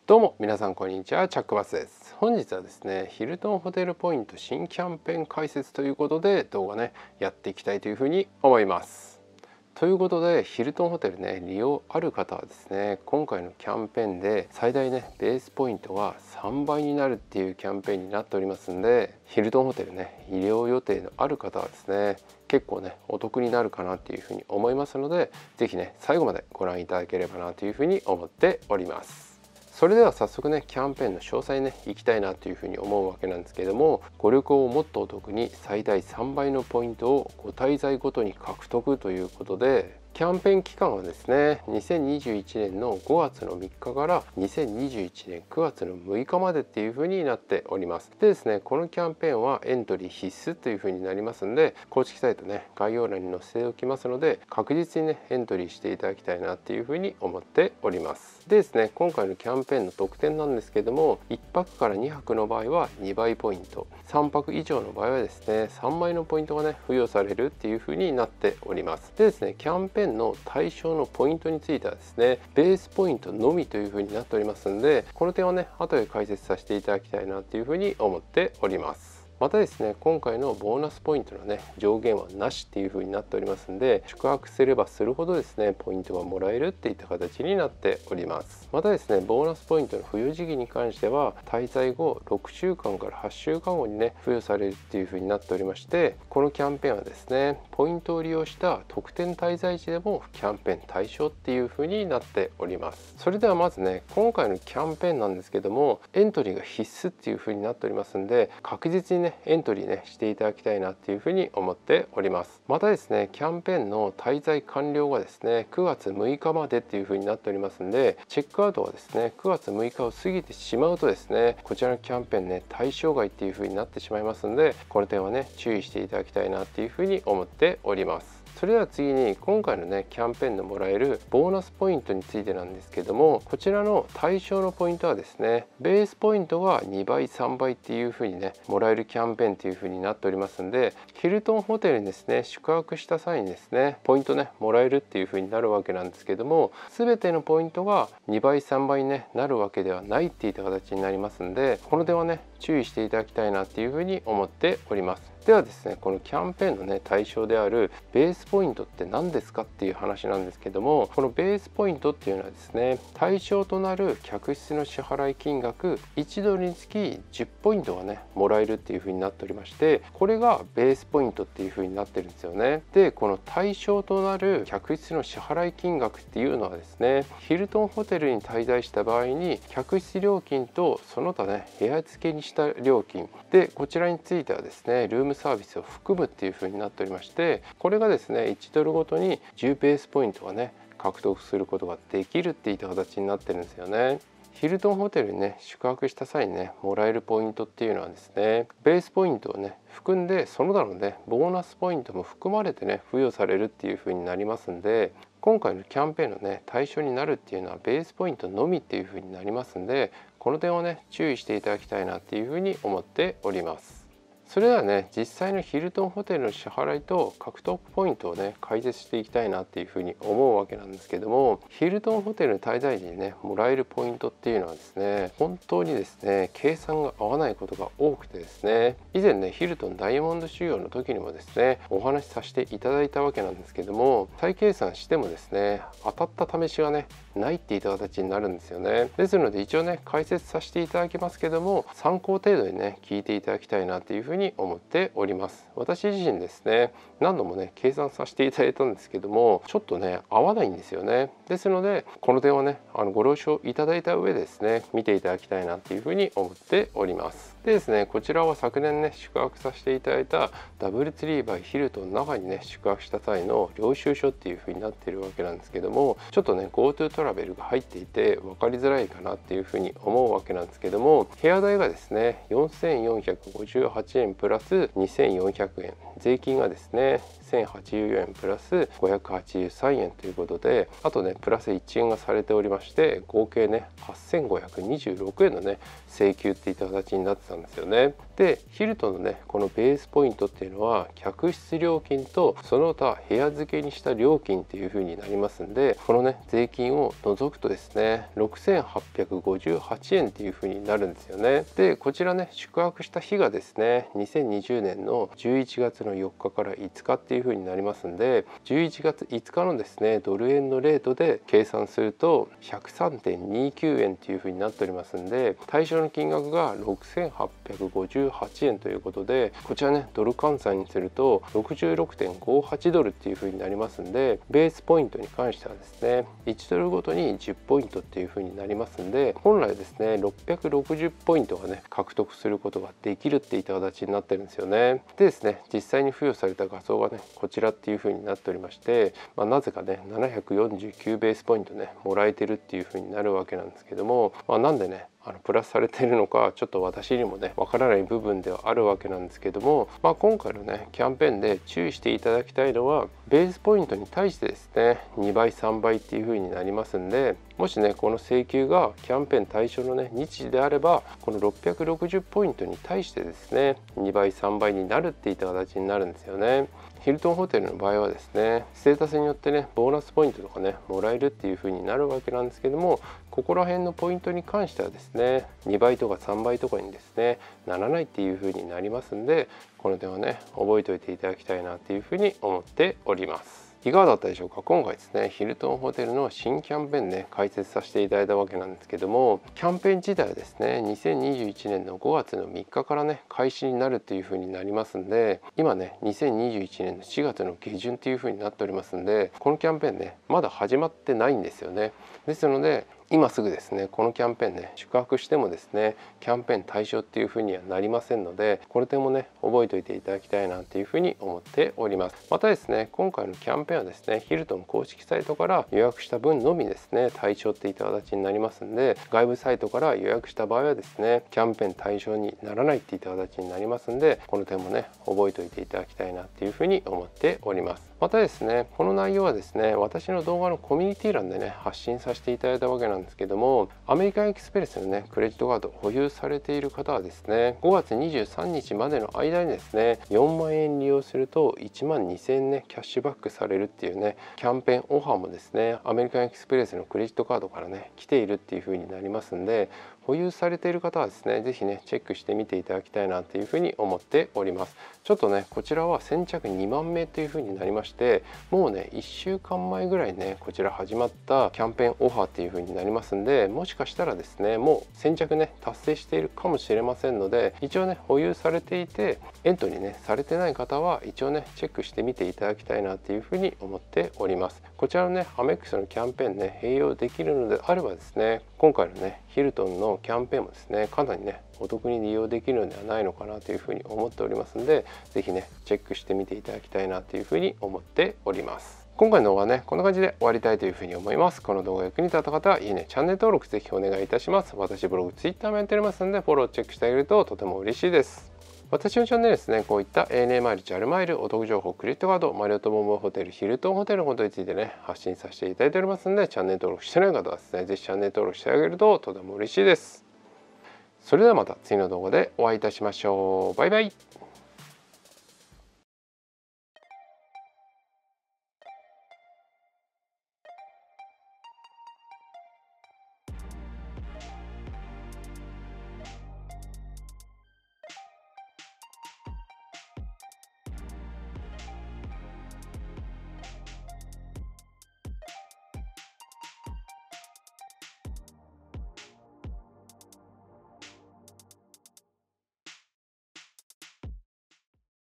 どうも皆さんこんにちは、チャックバスです。本日はですね、ヒルトンホテルポイント新キャンペーン解説ということで動画ねやっていきたいというふうに思います。ということでヒルトンホテルね利用ある方はですね、今回のキャンペーンで最大ねベースポイントが3倍になるっていうキャンペーンになっておりますんで、ヒルトンホテルね利用予定のある方はですね結構ねお得になるかなっていうふうに思いますので、是非ね最後までご覧いただければなというふうに思っております。それでは早速ねキャンペーンの詳細ねいきたいなというふうに思うわけなんですけれども、ご旅行をもっとお得に最大3倍のポイントを5滞在ごとに獲得ということで、キャンペーン期間はですね2021年の5月の3日から2021年9月の6日までっていう風になっております。でですね、このキャンペーンはエントリー必須という風になりますんで、公式サイトね概要欄に載せておきますので、確実にねエントリーしていただきたいなっていう風に思っております。でですね、今回のキャンペーンの特典なんですけども、1泊から2泊の場合は2倍ポイント、3泊以上の場合はですね3倍のポイントがね付与されるっていう風になっております。でですね、キャンペーンの対象のポイントについてはですねベースポイントのみという風になっておりますので、この点はね後で解説させていただきたいなという風に思っております。またですね、今回のボーナスポイントのね上限はなしっていう風になっておりますんで、宿泊すればするほどですねポイントがもらえるっていった形になっております。またですね、ボーナスポイントの付与時期に関しては滞在後6週間から8週間後にね付与されるっていう風になっておりまして、このキャンペーンはですねポイントを利用した特典滞在時でもキャンペーン対象っていう風になっております。それではまずね今回のキャンペーンなんですけども、エントリーが必須っていう風になっておりますんで、確実にねエントリーねしていただきたいなっていうふうに思っております。またですね、キャンペーンの滞在完了がですね9月6日までっていうふうになっておりますんで、チェックアウトはですね9月6日を過ぎてしまうとですね、こちらのキャンペーンね対象外っていうふうになってしまいますんで、この点はね注意していただきたいなっていうふうに思っております。それでは次に今回のねキャンペーンでもらえるボーナスポイントについてなんですけども、こちらの対象のポイントはですねベースポイントが2倍3倍っていう風にねもらえるキャンペーンっていう風になっておりますんで、ヒルトンホテルにですね宿泊した際にですねポイントねもらえるっていう風になるわけなんですけども、全てのポイントが2倍3倍に、ね、なるわけではないっていった形になりますんで、この点はね注意していただきたいなっていう風に思っております。ではですね、このキャンペーンのね対象であるベースポイントって何ですかっていう話なんですけども、このベースポイントっていうのはですね対象となる客室の支払い金額1ドルにつき10ポイントがねもらえるっていう風になっておりまして、これがベースポイントっていう風になってるんですよね。でこの対象となる客室の支払い金額っていうのはですね、ヒルトンホテルに滞在した場合に客室料金とその他ね部屋付けにした料金で、こちらについてはですねルームサービスを含むっていう風になっておりまして、これがですね1ドルごとに10ベースポイントがね獲得することができるっていった形になってるんですよね。ヒルトンホテルにね宿泊した際にねもらえるポイントっていうのはですねベースポイントをね含んで、その他のねボーナスポイントも含まれてね付与されるっていう風になりますんで、今回のキャンペーンのね対象になるっていうのはベースポイントのみっていう風になりますんで、この点をね注意していただきたいなっていう風に思っております。それではね実際のヒルトンホテルの支払いと獲得ポイントをね解説していきたいなっていうふうに思うわけなんですけども、ヒルトンホテルの滞在時にねもらえるポイントっていうのはですね本当にですね計算が合わないことが多くてですね、以前ねヒルトンダイヤモンド修行の時にもですねお話しさせていただいたわけなんですけども、再計算してもですね当たった試しがねないっていった形になるんですよね。ですので一応ね解説させていただきますけども、参考程度にね聞いていただきたいなというふうに思っております。私自身ですね何度もね計算させていただいたんですけども、ちょっとね合わないんですよね。ですのでこの点はねご了承いただいた上でですね見ていただきたいなというふうに思っております。でですね、こちらは昨年ね宿泊させていただいたダブルツリーバイヒルトンの中にね宿泊した際の領収書っていう風になっているわけなんですけども、ちょっとね GoTo トラベルが入っていて分かりづらいかなっていう風に思うわけなんですけども、部屋代がですね4458円プラス2400円、税金がですね 1080円プラス583円ということで、あとねプラス1円がされておりまして、合計ね8526円のね請求っていった形になってたんですよね。でヒルトンのねこのベースポイントっていうのは客室料金とその他部屋付けにした料金っていう風になりますんで、このね税金を除くとですね6858円っていう風になるんですよね。でこちらね宿泊した日がですね2020年の11月の4日から5日っていう風になりますんで、11月5日のですねドル円のレートで計算すると 103.29 円っていう風になっておりますんで、対象の金額が6858円ということで、こちらねドル換算にすると 66.58 ドルっていう風になりますんで、ベースポイントに関してはですね1ドルごとに10ポイントっていう風になりますんで、本来ですね660ポイントがね獲得することができるっていった形になってるんですよね。でですね実際に付与された画像がねこちらっていう風になっておりまして、なぜかね749ベースポイントねもらえてるっていう風になるわけなんですけども、なんでねプラスされているのかちょっと私にもねわからない部分ではあるわけなんですけども、今回のねキャンペーンで注意していただきたいのは、ベースポイントに対してですね2倍3倍っていう風になりますんで、もしねこの請求がキャンペーン対象のね日時であれば、この660ポイントに対してですね2倍3倍になるっていった形になるんですよね。ヒルトンホテルの場合はですねステータスによってねボーナスポイントとかねもらえるっていう風になるわけなんですけども、ここら辺のポイントに関してはですね2倍とか3倍とかにですねならないっていう風になりますんで、この点はね覚えておいていただきたいなっていう風に思っております。いかがだったでしょうか。今回ですねヒルトンホテルの新キャンペーンね解説させていただいたわけなんですけども、キャンペーン自体はですね2021年の5月の3日からね開始になるっていう風になりますんで、今ね2021年の4月の下旬っていう風になっておりますんで、このキャンペーンねまだ始まってないんですよね。ですので今すぐですねこのキャンペーンね宿泊してもですねキャンペーン対象っていう風にはなりませんので、これ点もね覚えておいていただきたいなっていう風に思っております。またですね今回のキャンペーンはですねヒルトン公式サイトから予約した分のみですね対象っていった形になりますんで、外部サイトから予約した場合はですねキャンペーン対象にならないっていった形になりますんで、この点もね覚えておいていただきたいなっていう風に思っております。またですねこの内容はですね私の動画のコミュニティ欄でね発信させていただいたわけなんですけども、アメリカンエキスプレスのねクレジットカードを保有されている方はですね5月23日までの間にですね4万円利用すると1万2000円ねキャッシュバックされるっていうねキャンペーンオファーもですねアメリカンエキスプレスのクレジットカードからね来ているっていう風になりますんで、保有されている方はですね是非ねチェックしてみていただきたいなというふうに思っております。ちょっとねこちらは先着2万名というふうになりまして、もうね1週間前ぐらいねこちら始まったキャンペーンオファーっていうふうになりますんで、もしかしたらですねもう先着ね達成しているかもしれませんので、一応ね保有されていてエントリーねされてない方は一応ねチェックしてみていただきたいなというふうに思っております。こちらのねアメックスのキャンペーンね併用できるのであればですね、今回のねヒルトンのキャンペーンもですねかなりねお得に利用できるのではないのかなというふうに思っておりますので、是非ねチェックしてみていただきたいなというふうに思っております。今回の動画はねこんな感じで終わりたいというふうに思います。この動画が役に立った方はいいね、チャンネル登録ぜひお願いいたします。私ブログ、ツイッターもやっておりますのでフォローチェックしてあげるととても嬉しいです。私のチャンネルですね、こういった ANA マイル、JAL マイル、お得情報、クレジットカード、マリオットボンボイホテル、ヒルトンホテルのことについてね、発信させていただいておりますので、チャンネル登録してない方はですね、ぜひチャンネル登録してあげるととても嬉しいです。それではまた次の動画でお会いいたしましょう。バイバイ。